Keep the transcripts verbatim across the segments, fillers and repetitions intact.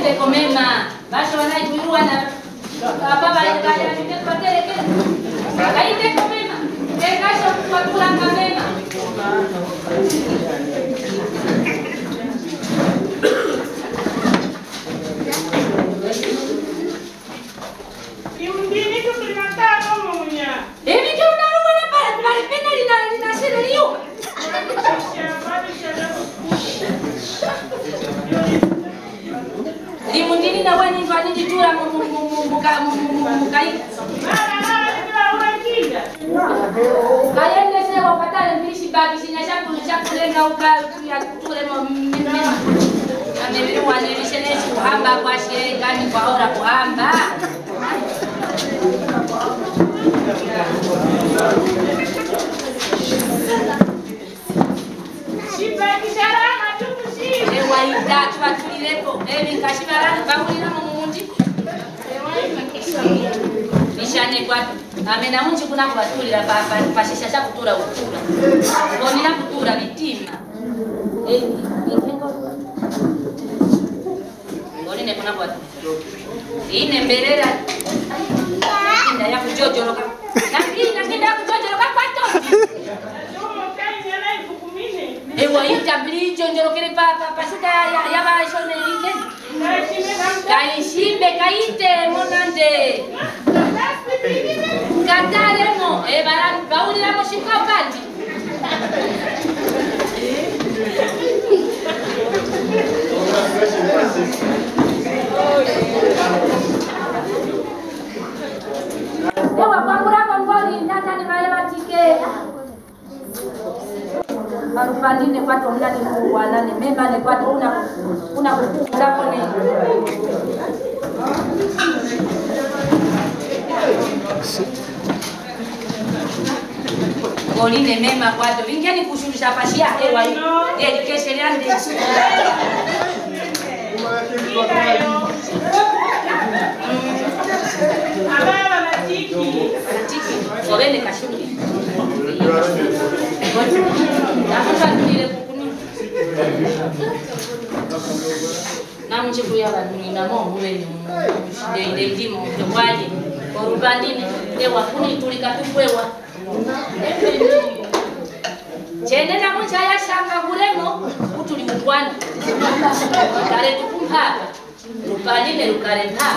kaite komema. Basho wanaikuirua na baba kaya ni patere ke. Kaite komema. Ekasho kwa kulanga mema. Imundini tu primata momunya. Evi che una roba para para pena di nascere io. Di mundini na wani fani di tura mu mu mu muka mu mu kai. Kaya ndese wakatale mbishi bagi sinyasha kulisha kulenga uka ya ture mo mimi. Amebiru wanirishene kuhamba kwa sherehe gani kwa ora kuhamba. Shibaki sharama tumushi. Ewa ida twatulirepo ebi kashibarani bawulira mu munji. Nishane kwa amena munji kuna kubatulira papa pashisha cha kutura utura. Bonira kutura bitima. Eh intengo. Ngone kuna kwa. Ine mberera. Nda ya kujojoroka. Nakini nakini ya kujojoroka kwato. Ewa itabli jonjorokere papa pasuka ya ya ba shone ike. Kaishimbe kaite monande. Kataremo e bara baulira mo shikapati. Ewa kwangura kwangori ndata ni baye batike. Marupandine kwa tonga ni kuwana ni mema ni kwa tuna una kukula kone. Goline mema kwa to vingeni kushurisha pashia hewa hii. Ye keshe liande. Ababa na tiki. Na tiki. Sobene kashuri. Namuche kuyaba nina mo muwe de de dimo de waje orubandini ewa kuni tulika tukwewa chene na mucha ya shanga kuremo kutuli mukwana kare tukumhapa rupandine rukare nta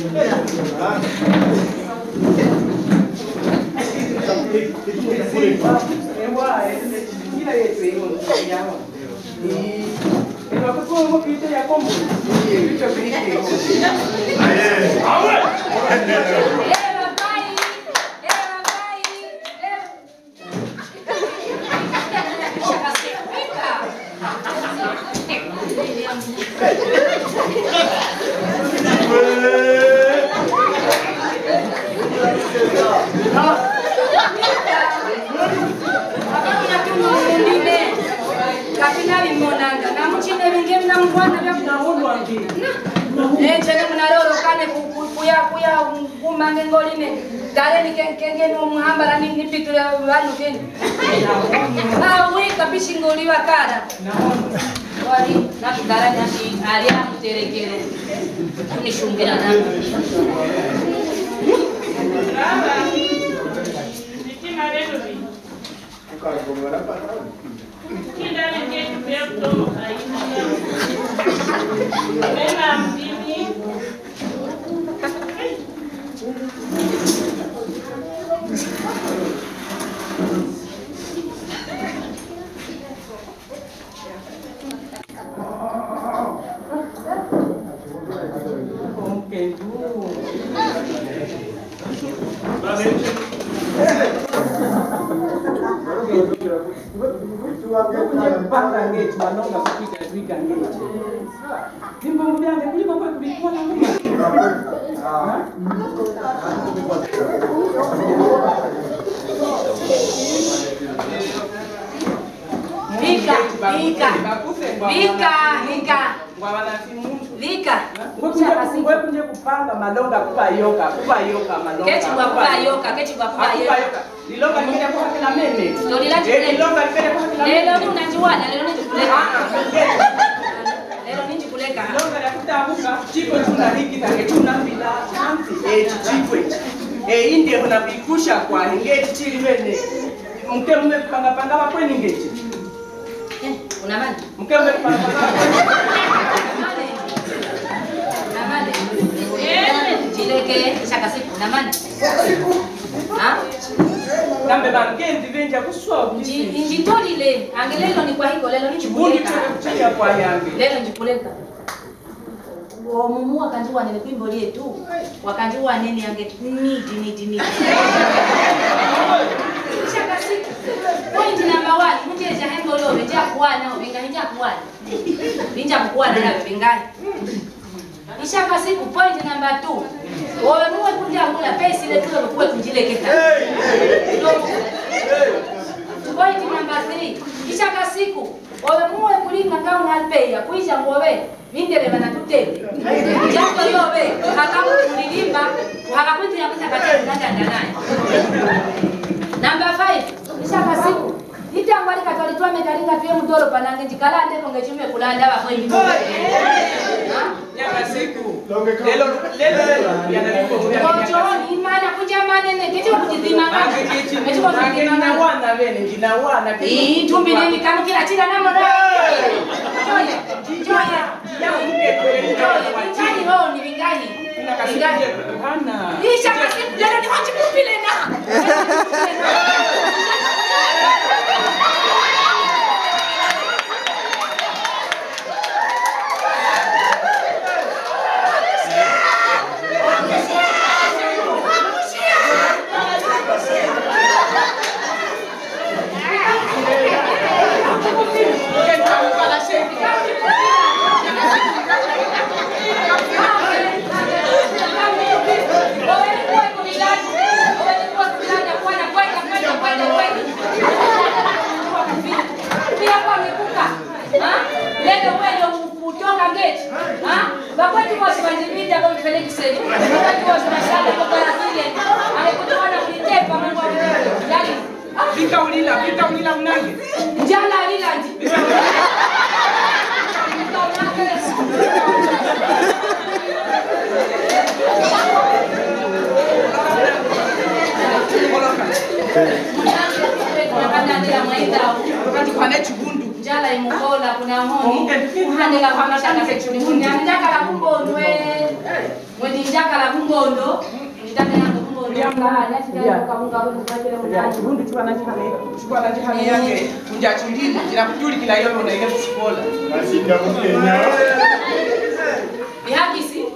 Kapina limonanga na mchine vingi mna mwana vya kunaonwa ngine. Eh chene mnaroro kane kuya kuya kumange ngoline. Dale ni kenge no muhambara ni nipitule vanhu kene. Ah we kapishi ngoli wakara. Wali na kudara nyashi alia muterekere. Kunishungira na. Baba. Nitima leo bi. Ukagomera pana. Kila nge berto aina. Mema mdini. Kupanga ngeti manonga kupika kupika ngeti. Nimbo mbiange kuliko kwa kulikuwa na ngoma. Ah. Vika, vika. Vika, vika. Ngwabala simu. Vika. Wewe kunje kupanga malonga kuba yoka, kuba yoka malonga. Kechi kwa kuba yoka, kechi kwa kuba yoka. Lilonga lingine kwa kila meme. Ndio lilati. Lilonga lingine kwa kila meme. Lelo ni unajiwana, lelo ni kuleka. Lelo ni kuleka. Lilonga la kutabuka, chiko kange tunambila eh chichikwe eh inde kuna bikusha kwa ngeti chili bene mke mume panga panga bakweni ngeti eh una mali mke mume panga panga una mali eh jileke shaka siku una mali ha kambe bangendi benja kuswa njitolile angelelo ni kwa hiko lelo ni chipuleka kuchia kwa yange lelo njipuleka omumu wakanjua nene kwimbo lyetu wakanjua nene yange nidi nidi nidi shaka siku point number one mteja hengo lo beja kuana obinga nja kuana binja kuana na bengai ishaka siku point number two wewe muwe kuja kula pesa ile tulo kuwe kunjileketa point number three ishaka siku wewe muwe kulinga ngao na alpeya kuisha ngowe vindele bana tutende jambo yobe hakamu kulilimba hakakwindia mta katika ndanda naye number five ishaka siku itangwali katolitwa megalinga pia mdoro panange jikalande kongechume kulanda wa kweli yaka siku lelo lelo yanalipo Kochoni imana kuja manene kitu kujidhima ngani mechi kwa kujidhima na wana bene njina wana eh tumbi nini kama kila chila namo na joya joya ya mke kweli Ngani ho ni vingani inakasikia hana isha kasi leo ni wachi kupile na Vika ulila, vika ulila unange. Njala ulila ndi. Njala imukola kuna honi. Kuhandela kwa shaka section ni njaka la kumbondwe. Mwedi njaka la kumbondo. Njaka la kumbondo. Bundu chukua na chihane, chukua na chihane yake. Unja chulili, jina kutuli kila yono na ile kusipola. Basi ndamukenya. Bihagisi.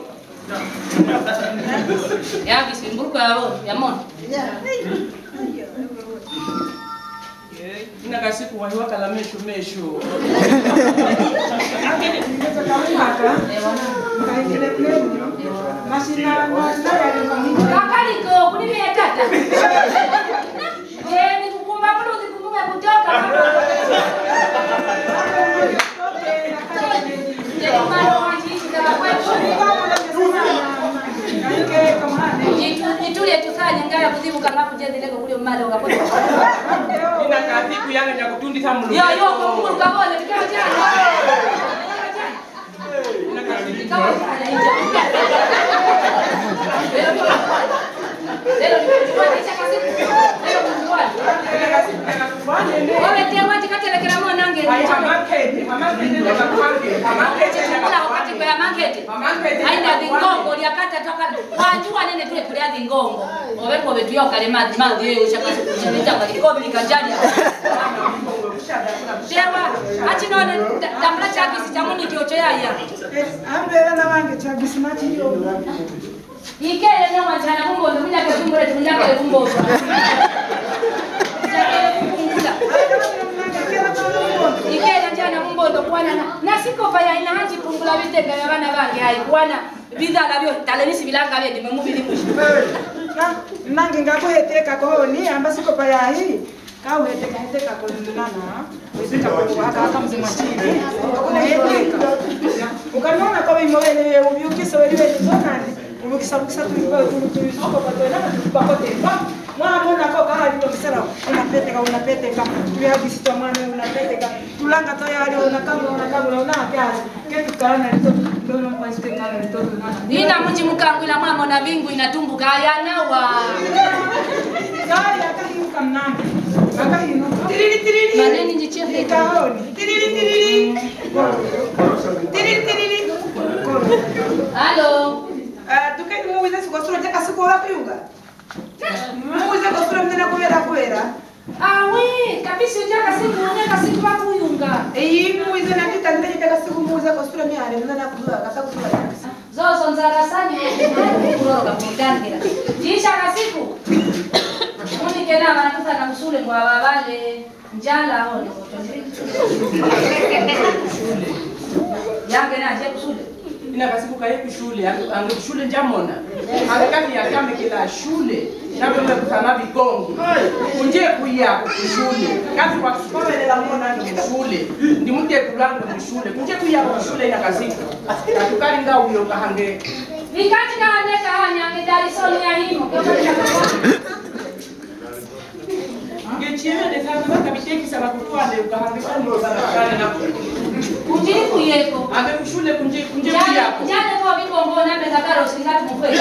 Bihagisi mburuko ya roho ya mono. Ina kasiku wahiwa kala mesho mesho. Angeni kuingeza kawimaka. Mkaingele pleni. Mashina naya lingomini. Kakaliko kunime tata. Eh ni kukumba kulo kukumba kutoka. Je maro wajishi kama kwetu. Nitulie tusanye ngaya kuzibu kama kujeze lego kule mmale ukapota. Ina kasiku yange nyakutundi tamulu. Yo yo kumuru kabone kama jana. Ina kasiku Kama jana nje. Leo nimechukua kisha kasiku. Leo nimechukua. ina kasiku yanakufanya ne. Wewe tewa tikatele kila mwana nange. Hamakete, hamakete ndio kakwange. Hamakete Kula wakati kwa market. Hamakete. Haina vingongo liakata toka. Wajua nene tule kulia vingongo. Oweko betu yo kale madhi madhi wewe ushakaza kuchenja kwa kikobi likajali. Shewa, achi none tambla chaki si chamuni kiocho yaya. Ambe wana wange chagisi machi hiyo. Ikele no manjana mungo ndo mina ketumbure tunyaka le kumbo. Ikele njana mungo ndo kwana na na siko baya ina haji pungula bitega ya bana bange hai kwana bidala byo talenisi bilanga bye ndimu bilimushi. Na nange ngakuheteka ko ni amba siko paya hii. Kau heteka heteka ko nana. Wezeka ko aka mzima chini. Kuna heteka. Ukaniona kwa mimi wewe ubiukisa wewe zonani. Umekisabukisa tulikuwa tulizoko kwa toena na tupakote. Mwana mbona kwa kama ndio msala unapeteka unapeteka. Tuya bisito mwana unapeteka. tulanga toya wale unakanga unakanga una kazi. Ketu kana lito ndio kwa stekana lito na. Nina mji mkangu ila mama na vingu inatumbuka yanawa. Kaya kahiuka mnambi. Akahiuka. Tiriri tiriri. Maneni njichefe kaoni. Tiriri tiriri. Tiriri tiriri. Halo. Ah, tu kai muuza sikosura jaka sikora kuyunga. Muuza kosura mtena kuwera kuwera. Ah oui, kabisa jaka siku uneka siku ba kuyunga. Eh, muuza na kita ndio jaka siku muuza kosura miale mtena kujua kasa kusura. Zozo nzarasani kuroga mutandira. Jisha kasiku. Muni kena wanatufa na usule kwa wale njala hao ni kutonde. Yange na je kusule. Ina kasiku kaye kushule ange kushule njamona. Angekati ya kame kila shule. Nabe mwe kutana bigongo. Unje kuya kushule. Kazi kwa kusoma la mona ni shule. Ndi muje kulango ni shule. Unje kuya kushule ina kasiku. Atukali nga uyo kahange. Vikati na aneka hanya ngedali soni ya himo. Ngecheme de sana kabiteki sana kutoa leo kahange kwa ndo sana kana na Kunje kuyeko. ange kushule kunje kunje kuyako. Jana kwa bigongo na meza karo singati mkweli.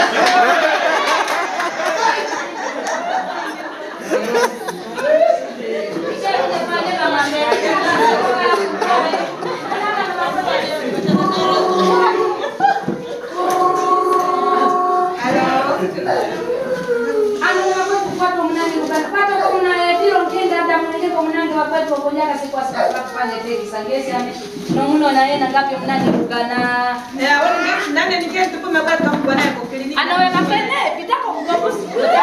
Anaweka pene pitako kugobusi.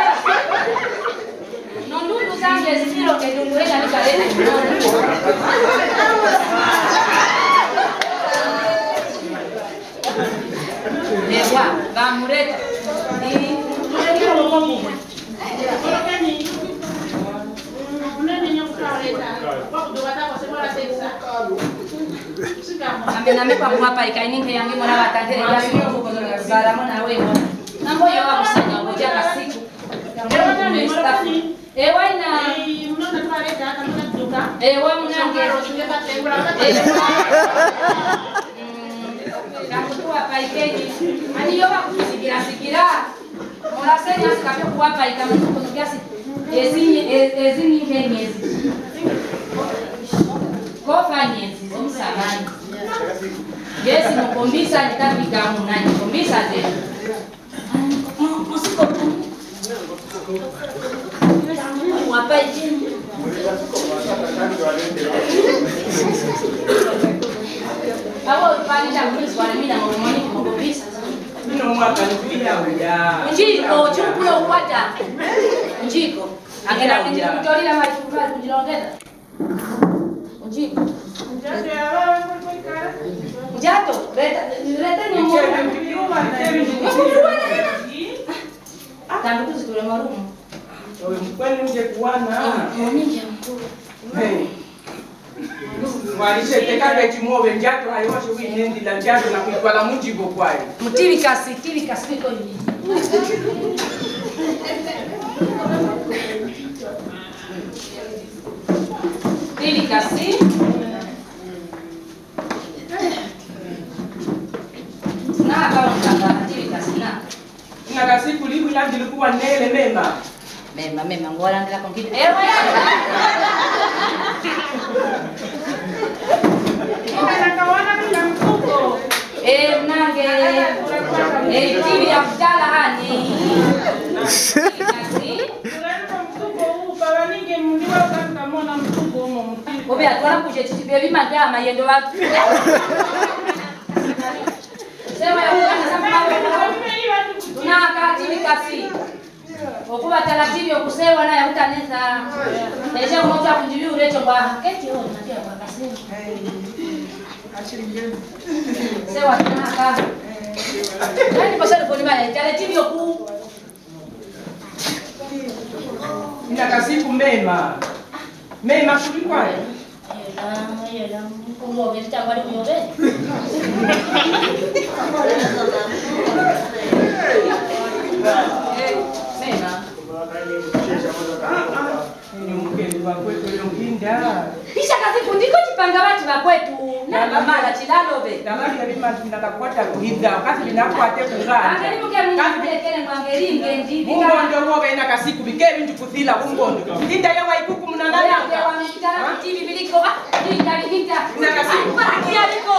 Nondu zange zisiro ke ndu wena nikarene. Dewa, vamureta. Ni ndio kwa Mungu. Amename kwa mwapa ikaininge yangi mwana watandere ya siku kwa salama na wewe. Nambo ya wakusanya ngoja kasiku. Ewa ina mnaona tuareta kama tuka. Ewa mnange. Kakutua paikeji. Ani yoba kusigira sigira. Mola senya sikapyo kuwapa ikama tuko kiasi. Ezi ezi ni ngezi. Kofa nyezi zomsabani. Yes, mukombisa nitapika munani. Kombisa ze. Musiko. Wapa chini. Hapo pale jamii swali mimi na mwanamke mukombisa. Nino mwaka nipia ya. Njiko chukulo upata. Njiko. Angela kinjira kutolila maji kufanya kujilongeza. Njiko. Jato, reta, reta ni mmoja. Tangu tuzikule marumu. Owe mkweli mje kuwana. Mwenye mkuu. Hey. Walishe teka beti mwobe njato hayoshe winendi la njato na kuitwala mujibo kwayo. Mtivi kasi, tivi kasi niko hivi. Tivi kasi. Na kama mtaka, tivi kasi na. Ina kasi kulibu ila jilikuwa nele mema. Mema, mema, ngola ndila kongine. Ewa ya! Eh, mnange. Eh, tivi ya kutala hani. Obe atwala kuje chichi bebi magama yendo wa. Sema ya kukana sababu. Tunaka tivi kasi. Okuba taratibu yokusewa naye utaneza. Eje mmoja kunjibi ulecho kwa keti ho natia kwa kasi. Sewa tunaka. Nani kwa sababu ni baya taratibu yoku. Ina kasi kumema. Mema kulikwa. Ah, yela, kumbo vita kwa kuyobe. Mema. Ni mkeni wa kwetu yonginda. Kisha kazi kundiko panga watu wa kwetu na mala chilalobe. Ndamali ya bima tunakwata kuhidha wakati binakwate kungana. Angeli mke mungekele mwangeli ngendi. Mungondo wobe ina kasiku bikebi njukuthila mungondo. Tinda ya waikuku munanana. Ya wamekitana kutivi biliko ah tinda bikita. Ina kasiku Baki aliko.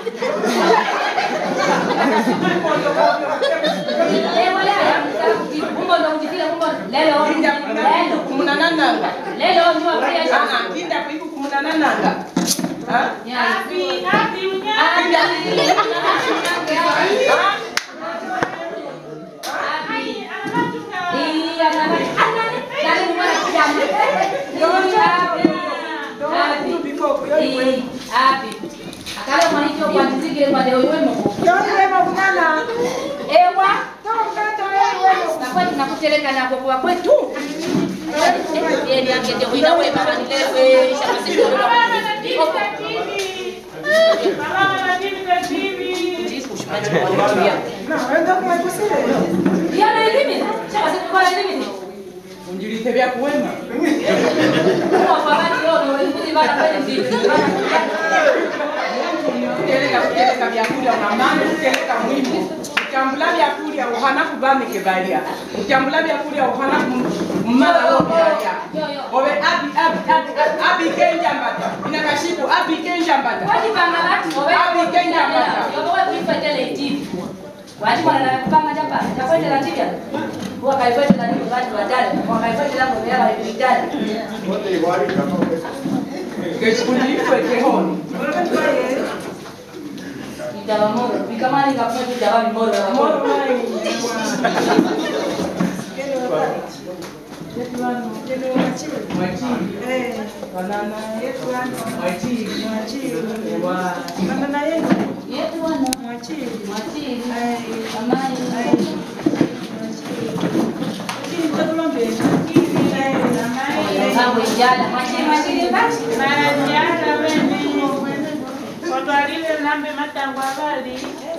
Eh wala ya kutivi mungondo kutivi mungondo. Lelo tinda lelo kumunanana. Lelo ndio pia. Ah tinda kuikuku munanana. Ah? Happy, happy unya. Nakuteleka na kwa kwetu. Yeye angete kuina wewe baba nilewe shaka Yana elimini, chama siku kwa elimini. Unjilite vya kuwema. Kwa babati ono, wewe bana kweli vipi? Kuteleka kuteleka vyakula na mama kuteleka mwimbo. Utambula vyakula uhana kubame kebalia. Utambula vyakula uhana mmara lobi ya. Obe abi abi abi abi kenja mbata. Inakashibu abi kenja mbata. Wadi panga watu, obe abi kenja mbata. Yobo kuifa tele tivi. Wadi wana kupanga jamba, japote la tivi. Kwa kaifa tele ni wadi wadale, kwa kaifa tele ngo ya wadi. Wote wali kama pesa. Keshuli kwete honi. Dawa moro, bikamani kapata dawa moro wa moro. Banana yetu mwachi mwachi wa Banana yenu. Yetu wana Mwachi. mwachi. Eh. Amani. Mambo ijala, mwachi mwachi basi. Marajala wene. Watwalile lambe matangwa bali.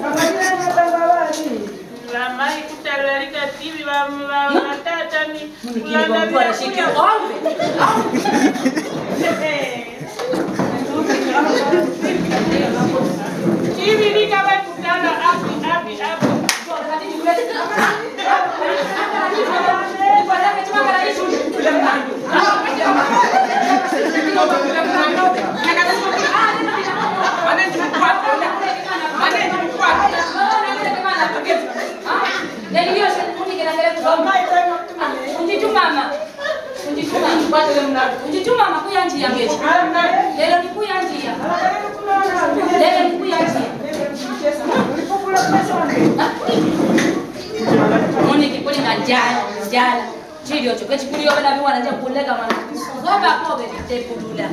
Lamai kutalika tivi wa matata ni. Mnikini kwa mtua shiki ombe. Tivi lika wakutala api api api. Unjituma makuya njia ngechi. Lelo ni kuya njia. Lelo ni kuya njia. Moni kipuli na jala, jala. Chilio choke chikuli yobe na biwana nje kulega mwana. Ngoba kobe vitepulula.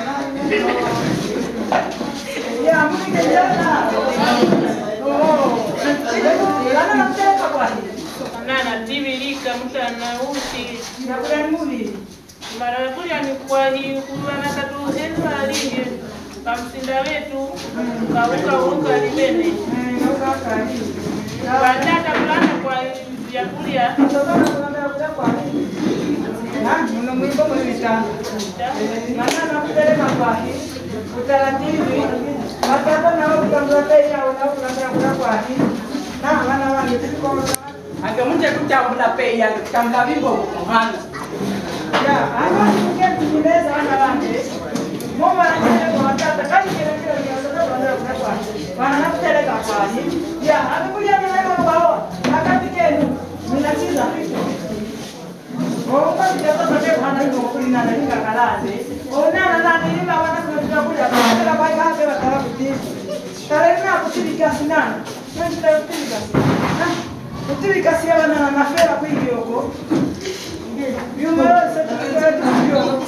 Ya mimi kijana. Oh. Lana namteka kwa hii. Nana tivi lika mtu anauti. Nakula movie. Mara kuja ni kwa hii kuwana katu henu alingi. Kamsinda wetu. Kauka uka libene. Nauka kali. Watata kulana kwa vyakulia. Kutokana kuna kuja kwa hii. Ah, mno mwimbo mwita. Nana nampeleka kwa hii. Utaratibu. Wataka na ukamletea yao na unakwenda kwa hii. Na wana wangu tuko angemunje kutambula pei yange kutambula bimbo muhana. ya hapa tukia kujieleza wana wangu. Mama anataka kwa watata kali kile kile ni sababu wanakwenda kwa hii. Wanapeleka kwa hii. Ya, amekuja na wewe kwao. Wakati kenu mnacheza vitu. Kwa sababu ndio kwa hana ndio kulina na nika kalaze. Ona na nani ile wana kuja kuja kwa kwa hapa wataka kutibu. Tarehe na kutilika sinana. Ndio tutatilika. Kutilika si wana na nafera kwa hiyo huko. Yuma sasa tukio tukio.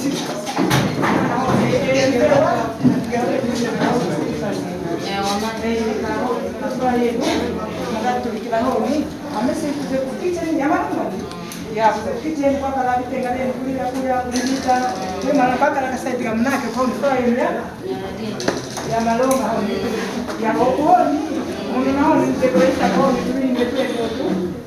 Eh, mama. Ya, kitchen kwa kala vitengale kulia kulia kulita. Wewe mara mpaka nakasaidia mnake kwa mfano ya. Ya maloma ya kokoni. Unaona ni dekoreta kwa mtu ni mpepo tu.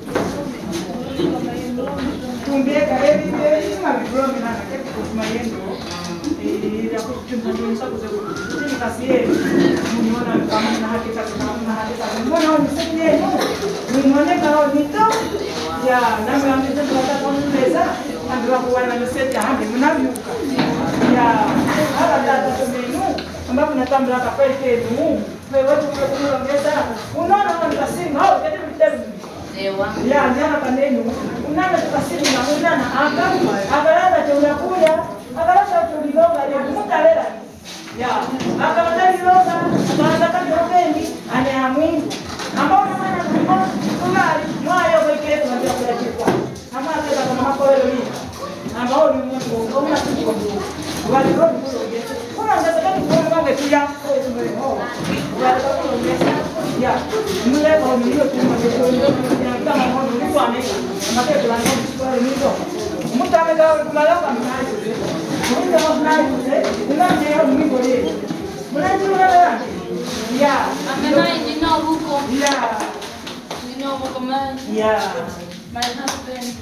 Tumbie kale vile kama vibromi na kake kwa mayendo. Eh, ya kutumia ndio sababu yenu. Mniona kama mna hakika kama hakika. Mbona hao msiki yenu? Mniona hao nito? Ya, na mimi tunataka kuongeza ndio kuona msiki hadi mnavyuka. Ya, hapa dada tumenu ambapo natambula kapele kenu. Wewe tunakuongeza. Unaona hao nikasema hao kete mtemu. Ewa. Ya, nyama kanenu. Unaona tukasema na unaona aka akalala tunakuja. Akalala tulilonga leo mtalela. Ya, akalala liloga, akalala kirobendi, ana Mungu. Ambao maana kwa kulali, mwayo wekele kwa kila kitu. Ama akenda kama makolelo ni. Ambao ni Mungu, kama siku wale kwa kuongeza. Kuna ndio sababu kwa wange pia kwa tumeo. Wale kwa kuongeza. Ya, mle kwa mlio tumeo kama mmoja ni kwa nini? Ambaye tunango kwa nini? Mtu amekaa kumalaka mnayo. Mtu mnayo, unaje mimi leo. Mnajua wewe? Ya. Amema ni no huko. Ya. Ni no huko man. Ya. My husband.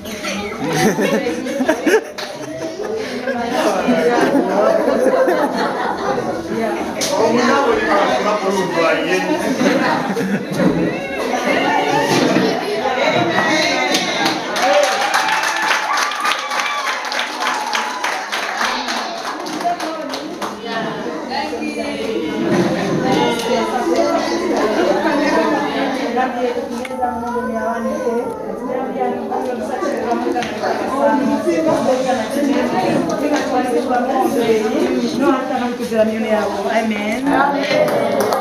Amen.